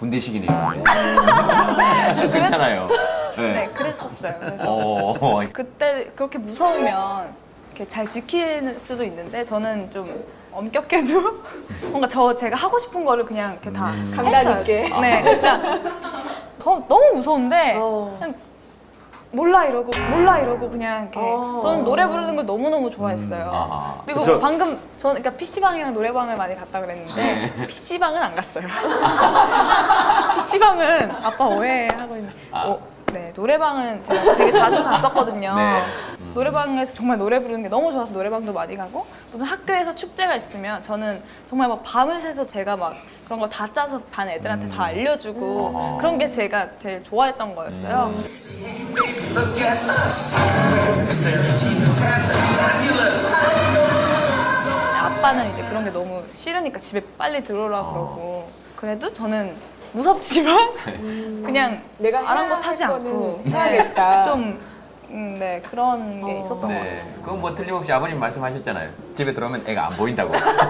군대식이네요. 괜찮아요. 네, 그랬었어요. 그래서 그때 그렇게 무서우면 이렇게 잘 지킬 수도 있는데 저는 좀 엄격해도 뭔가 제가 하고 싶은 거를 그냥 이렇게 다 강단 있게. 네, 그냥 너무 무서운데 그냥 몰라 이러고 그냥 이렇게 저는 노래 부르는 걸 너무너무 좋아했어요. 그리고 방금 저는 그러니까 PC방이랑 노래방을 많이 갔다 그랬는데 PC방은 안 갔어요. PC방은 아빠 오해하고 있는 네, 노래방은 제가 되게 자주 갔었거든요. 네. 노래방에서 정말 노래 부르는 게 너무 좋아서 노래방도 많이 가고 무슨 학교에서 축제가 있으면 저는 정말 막 밤을 새서 제가 막 그런 거 다 짜서 반 애들한테 다 알려주고 그런 게 제가 제일 좋아했던 거였어요. 아빠는 이제 그런 게 너무 싫으니까 집에 빨리 들어오라 그러고 그래도 저는 무섭지만 그냥 내가 아랑곳하지 않고 해야겠다. 좀 네, 그런 게 있었던 것 같아요. 그건 뭐 틀림없이 아버님 말씀하셨잖아요. 집에 들어오면 애가 안 보인다고.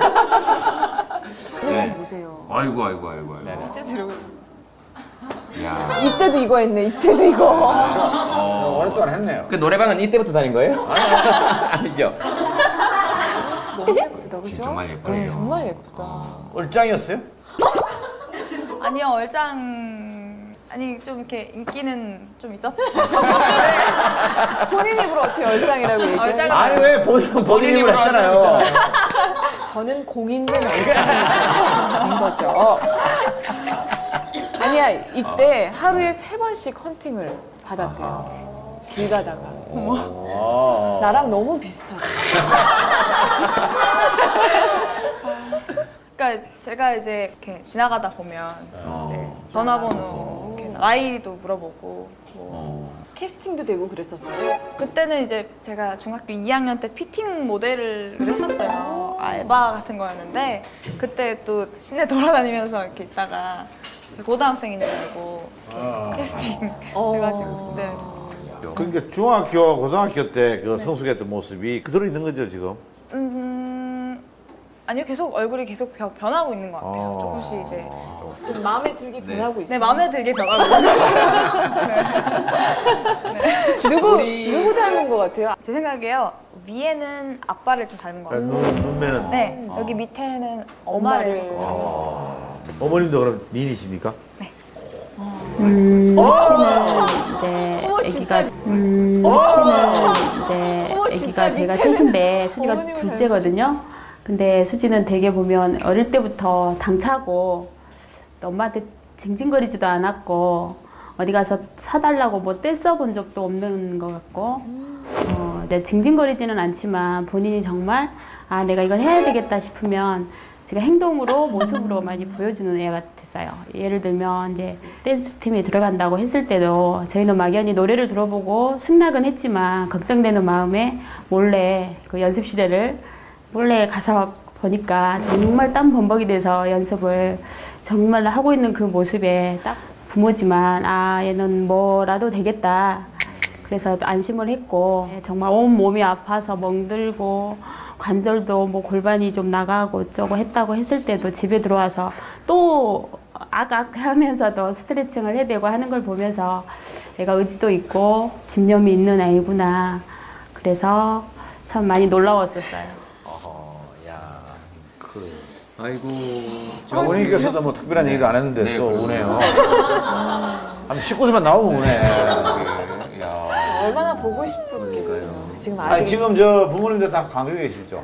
이거 좀 보세요. 아이고. 이제 들어오고 야. 이때도 이거 했네. 이때도 이거. 오랫동안 했네요. 그 노래방은 이때부터 다닌 거예요? 아니죠? 너무 예쁘다, 그죠? 정말 예쁘네요. 네, 정말 예쁘다. 얼짱이었어요? 아니요, 아니 좀 이렇게 인기는 좀 있었어요. 본인 입으로 어떻게 얼짱이라고 얘기해요? 아니 왜 본인 입으로 했잖아요. 저는 공인된 얼짱이 된 거죠. 아니야, 이때 하루에 3번씩 헌팅을 받았대요. 길 가다가. 나랑 너무 비슷하다. 그러니까 제가 이제 이렇게 지나가다 보면 이제 전화번호, 이렇게 나이도 물어보고 뭐 캐스팅도 되고 그랬었어요? 그때는 이제 제가 중학교 2학년 때 피팅 모델을 했었어요. 알바 같은 거였는데 그때 또 시내 돌아다니면서 이렇게 있다가 고등학생인 줄 알고 캐스팅 해가지고 그때 그러니까 중학교, 고등학교 때 그 성숙했던 모습이 그대로 있는 거죠 지금? 아니요, 계속 얼굴이 계속 변하고 있는 것 같아요. 조금씩 이제 좀 마음에 들게 변하고 있어요. 네, 마음에 들게 변하고 있어요. 누구 닮은 것 같아요? 제 생각에요. 위에는 아빠를 좀 닮은 것 같아요. 눈매는? 네, 여기 밑에는 엄마를 조금 닮았어요. 어머님도 그럼 미인이십니까? 네. 이제 아기가 제가 셋인데 수지가 둘째거든요. 근데 수지는 되게 보면 어릴 때부터 당차고 또 엄마한테 징징거리지도 않았고 어디 가서 사달라고 뭐 떼써본 적도 없는 것 같고 내 징징거리지는 않지만 본인이 정말 아 내가 이걸 해야 되겠다 싶으면 제가 행동으로 모습으로 많이 보여주는 애 같았어요. 예를 들면 이제 댄스 팀에 들어간다고 했을 때도 저희는 막연히 노래를 들어보고 승낙은 했지만 걱정되는 마음에 몰래 그 연습실에를 몰래 가서 보니까 정말 땀 범벅이 돼서 연습을 정말 하고 있는 그 모습에 딱 부모지만 아 얘는 뭐라도 되겠다 그래서 안심을 했고 정말 온 몸이 아파서 멍들고 관절도 뭐 골반이 좀 나가고 어쩌고 했다고 했을 때도 집에 들어와서 또 악악 하면서도 스트레칭을 해대고 하는 걸 보면서 애가 의지도 있고 집념이 있는 애구나 그래서 참 많이 놀라웠었어요. 아이고. 어머니께서도 뭐 특별한 얘기도 안 했는데 네, 또 그럼. 우네요. 한 19세만 나오면 우네. 얼마나 보고 싶겠어요. 지금 아니 아직 지금 저 부모님들 다 강조해 계시죠?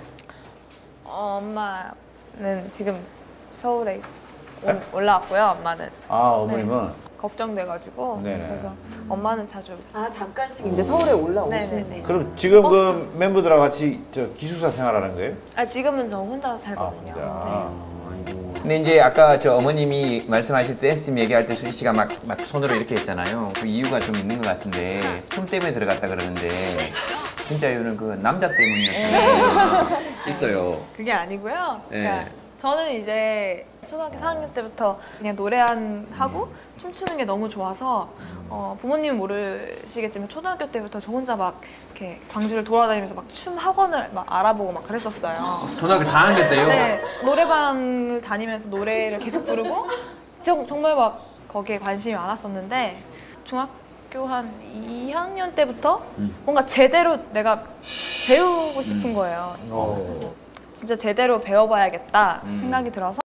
엄마는 지금 서울에 올라왔고요. 엄마는 아 어머님은 걱정돼가지고 네네. 그래서 엄마는 자주 잠깐씩 이제 서울에 올라오시네. 네네네. 그럼 지금 그 멤버들하고 같이 저 기숙사 생활하는 거예요? 지금은 저 혼자 살거든요. 근데 이제 아까 저 어머님이 말씀하실 때 댄스 얘기할 때 수지 씨가 막 손으로 이렇게 했잖아요. 그 이유가 좀 있는 것 같은데 춤 때문에 들어갔다 그러는데 진짜 이유는 그 남자 때문이었다는 게 있어요. 그게 아니고요. 네. 그러니까 저는 이제 초등학교 4학년 때부터 그냥 노래하고 춤추는 게 너무 좋아서 부모님은 모르시겠지만 초등학교 때부터 저 혼자 막 이렇게 광주를 돌아다니면서 막 춤 학원을 막 알아보고 막 그랬었어요. 초등학교 4학년 때요? 네, 노래방을 다니면서 노래를 계속 부르고 정말 막 거기에 관심이 많았었는데 중학교 한 2학년 때부터 뭔가 제대로 내가 배우고 싶은 거예요. 진짜 제대로 배워봐야겠다 생각이 들어서